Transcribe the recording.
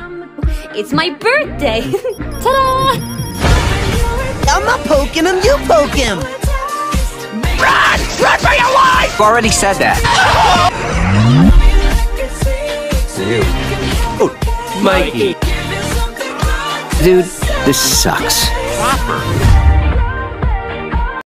It's my birthday! Ta-da! I'm not poking him, you poke him! Run! Run for your life! I've already said that. You. Oh, Mikey. Dude, this sucks. Proper.